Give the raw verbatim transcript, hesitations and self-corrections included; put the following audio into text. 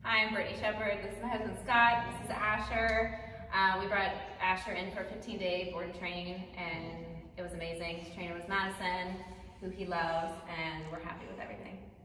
Hi, I'm Brittany Shepherd. This is my husband Scott. This is Asher. Uh, we brought Asher in for a fifteen day board and train, and it was amazing. His trainer was Madison, who he loves, and we're happy with everything.